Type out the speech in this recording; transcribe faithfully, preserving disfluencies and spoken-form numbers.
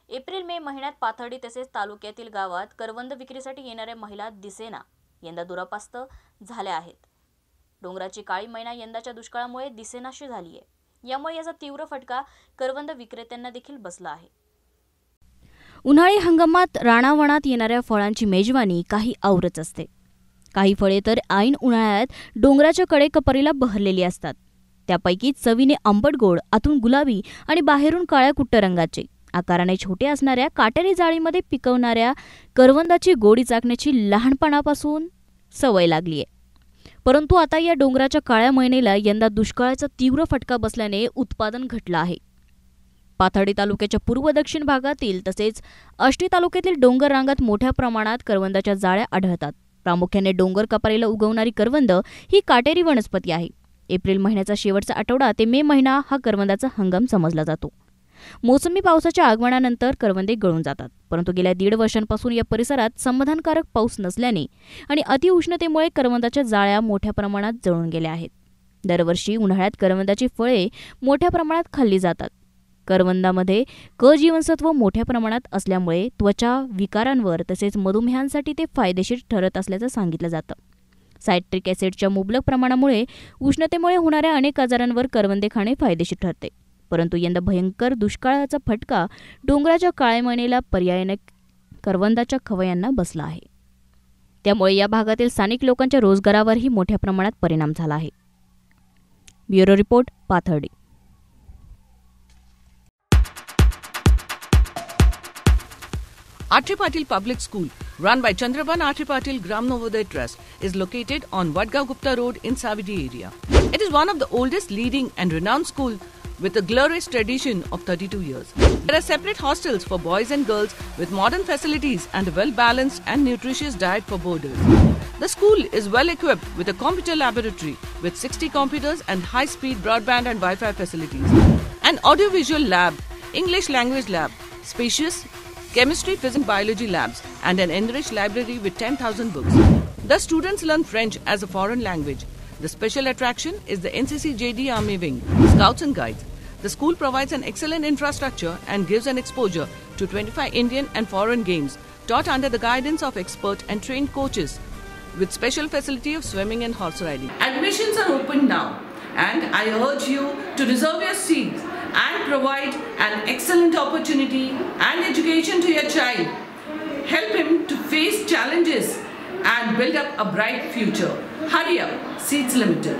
April May महिन्यात पाथर्डी तसेच तालुक्यातील गावात करवंद विक्रीसाठी येणाऱ्या महिला दिसेना यंदा दुरापास्त झाल्या आहेत। डोंगराची काळी मैना यंदाच्या दुष्काळामुळे दिसेनाशी झाली आहे। यामुळे याचा तीव्र फटका करवंद विक्रेत्यांना देखील बसला आहे। उन्हाळी हंगामात राणावनात येणाऱ्या फळांची मेजवानी काही औरच असते। काही फळे तर ऐन उन्हाळ्यात डोंगराच्या कडेकपारीला बहरलेली असतात। त्यापैकी चवीने आंबट गोड, आतून गुलाबी आणि बाहेरून काळ्या कुट्ट रंगाचे, आकाराने छोटे असणाऱ्या काटेरी जाळीमध्ये पिकवणाऱ्या करवंदाची गोडी चाखण्याची लहानपणापासून सवय लागली आहे। परंतु आता या डोंगराच्या काळ्या मैनेला यंदा दुष्काळाचा तीव्र फटका बसल्याने उत्पादन घटलं आहे। पाथर्डी तालुक्याच्या पूर्व दक्षिण भागातील तसेच आष्टी तालुक्यातील डोंगर रांगात मोठ्या प्रमाणात करवंदाच्या जाळ्या आढळतात। प्रामुख्याने डोंगर कपारीला उगवणारी करवंद ही काटेरी वनस्पती आहे। एप्रिल महिन्याचा शेवटचा आठवडा ते मे महिना हा करवंदाचा हंगाम समजला जातो। मोसमी पावसाच्या आगमनानंतर करवंदे गळून जातात, परंतु गेल्या दीड वर्षांपासून या परिसरात समाधानकारक पाऊस नसल्याने आणि अतिउष्णतेमुळे करवंदाच्या जाळ्या मोठ्या प्रमाणात जळून गेल्या आहेत। दरवर्षी उन्हाळ्यात करवंदाची फळे मोठ्या प्रमाणात खाल्ली जातात। करवंदामध्ये क जीवनसत्व मोठ्या प्रमाणात असल्यामुळे त्वचा विकारांवर तसेच मधुमेहांसाठी ते फायदेशीर ठरत असल्याचं सांगितलं जातं। सायट्रिक ॲसिडच्या मुबलक प्रमाणामुळे उष्णतेमुळे होणाऱ्या अनेक आजारांवर करवंदे खाणे फायदेशीर ठरते। परंतु यंदा भयंकर दुष्काळाचा फटका डोंगराच्या काळ्या मैनेला पर्यायाने करवंदाच्या खवयांना बसला आहे। त्यामुळे या भागातील स्थानिक लोकांच्या रोजगारावरही मोठ्या प्रमाणात परिणाम झाला आहे। Bureau report, Pathardi. R T Patil Public School, run by Chandraban R T Patil Gram Navodaya Trust, is located on Vadgaon Gupta Road in Savidi area. It is one of the oldest, leading and renowned school with a glorious tradition of thirty-two years. There are separate hostels for boys and girls with modern facilities and a well-balanced and nutritious diet for boarders. The school is well equipped with a computer laboratory with sixty computers and high-speed broadband and Wi-Fi facilities. An audiovisual lab, English language lab, spacious chemistry, physics, biology labs, and an enriched library with ten thousand books. The students learn French as a foreign language. The special attraction is the N C C J D Army Wing, Scouts and Guides. The school provides an excellent infrastructure and gives an exposure to twenty-five Indian and foreign games, taught under the guidance of expert and trained coaches, with special facility of swimming and horse riding. Admissions are open now, and I urge you to reserve your seats and provide an excellent opportunity and education to your child. Help him to face challenges and build up a bright future. Hurry up, seats limited.